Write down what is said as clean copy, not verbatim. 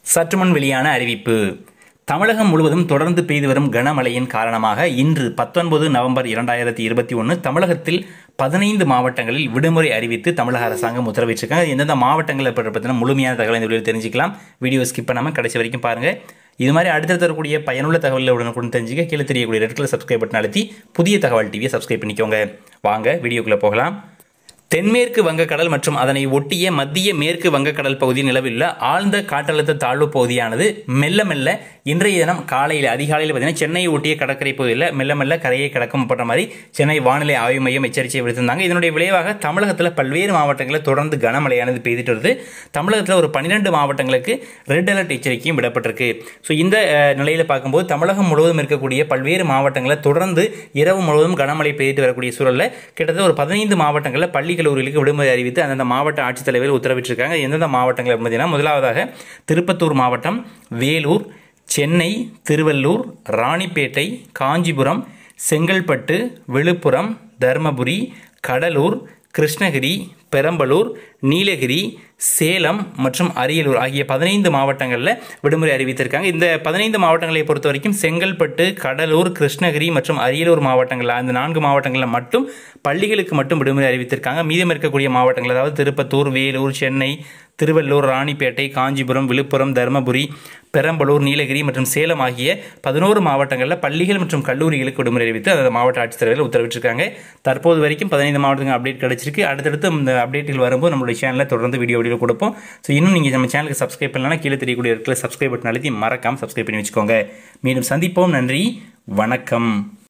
சற்றுமுன் வெளியான அறிவிப்பு. தமிழகம் முழுவதும் தொடர்ந்து பெய்து வரும் கனமழையின் காரணமாக இன்று 19 நவம்பர் 2021 தமிழகத்தில் 15 மாவட்டங்களில் விடுமுறை அறிவித்து தமிழக அரசாங்கம் உத்தரவிட்டிருக்காங்க. எந்தெந்த மாவட்டங்கள் பற்றின முழுமையான தகவலை இந்த வீடியோவில் தெரிஞ்சுக்கலாம். வீடியோ ஸ்கிப் பண்ணாமல் கடைசி வரைக்கும் பாருங்க. இது மாதிரி அடுத்தடுத்து வரக்கூடிய பயனுள்ள தகவல்களை உடனுக்குடன் தெரிஞ்சுக்க கீழே தெரியக்கூடிய ரெட் கலர் சப்ஸ்கிரைப் பட்டன் அழுத்தி புதிய தகவல் டிவியை சப்ஸ்கிரைப் பண்ணிக்கோங்க. வாங்க வீடியோக்குள்ள போகலாம். தென்மேற்கு வங்கக்கடல் மற்றும் அதனை ஒட்டிய மத்திய மேற்கு வங்கக்கடல் பகுதியில் நிலவிலுள்ள ஆழ்ந்த காற்றழுத்த தாழ்வு பகுதியானது மெல்ல மெல்ல இன்றைய தினம் அதிகாலையில் பார்த்தீங்கன்னா சென்னையை ஒட்டிய கடற்கரை பகுதியில் மெல்ல மெல்ல கரையை கடக்கும் பட்ட மாதிரி சென்னை வானிலை ஆய்வு மையம் எச்சரிக்கை விடுத்திருந்தாங்க. இதனுடைய விளைவாக தமிழகத்தில் பல்வேறு மாவட்டங்களில் தொடர்ந்து கனமழையானது பெய்துட்டு வருது. தமிழகத்தில் ஒரு 12 மாவட்டங்களுக்கு ரெட் அலர்ட் எச்சரிக்கையும் விடப்பட்டிருக்கு. ஸோ இந்த நிலையில் பார்க்கும்போது தமிழகம் முழுவதும் இருக்கக்கூடிய பல்வேறு மாவட்டங்களில் தொடர்ந்து இரவு முழுவதும் கனமழை பெய்துட்டு வரக்கூடிய சூழலில் கிட்டத்தட்ட ஒரு 15 மாவட்டங்களில் பள்ளி கல்லூரிகளுக்கு விடுமுறை அறிவித்து அந்தந்த மாவட்ட ஆட்சித்தலைவர்கள் உத்தரவிட்டிருக்காங்க. எந்தெந்த மாவட்டங்கள் பார்த்தீங்கன்னா முதலாவதாக திருப்பத்தூர் மாவட்டம், வேலூர், சென்னை, திருவள்ளூர், ராணிப்பேட்டை, காஞ்சிபுரம், செங்கல்பட்டு, விழுப்புரம், தர்மபுரி, கடலூர், கிருஷ்ணகிரி, பெரம்பலூர், நீலகிரி, சேலம் மற்றும் அரியலூர் ஆகிய 15 மாவட்டங்களில் விடுமுறை அறிவித்திருக்காங்க. இந்த 15 மாவட்டங்களை பொறுத்த வரைக்கும் செங்கல்பட்டு, கடலூர், கிருஷ்ணகிரி மற்றும் அரியலூர் மாவட்டங்களில் அந்த 4 மாவட்டங்களில் மட்டும் பள்ளிகளுக்கு மட்டும் விடுமுறை அறிவித்திருக்காங்க. மீதம் இருக்கக்கூடிய மாவட்டங்கள் அதாவது திருப்பத்தூர், வேலூர், சென்னை, திருவள்ளூர், ராணிப்பேட்டை, காஞ்சிபுரம், விழுப்புரம், தர்மபுரி, பெரம்பலூர், நீலகிரி மற்றும் சேலம் ஆகிய 11 மாவட்டங்களில் பள்ளிகள் மற்றும் கல்லூரிகளுக்கு விடுமுறை அறிவித்து அந்த மாவட்ட ஆட்சித்தலைவர்கள் உத்தரவிட்டிருக்காங்க. தற்போது வரைக்கும் 15 மாவட்டங்கள் அப்டேட் கிடைச்சிருக்கு. அடுத்தடுத்து இந்த அப்டேட்டில் வரும்போது நம்மளுடைய சேனலில் தொடர்ந்து வீடியோ கொடுப்போம். ஸோ இன்னும் நீங்கள் நம்ம சேனலுக்கு சப்ஸ்கிரைப் பண்ணலாம், கீழே தெரியக்கூடிய இடத்துல சப்ஸ்கிரைப் பட்டன் அழுத்தி மறக்காமல் சப்ஸ்கிரைப் பண்ணி வச்சுக்கோங்க. மீண்டும் சந்திப்போம். நன்றி, வணக்கம்.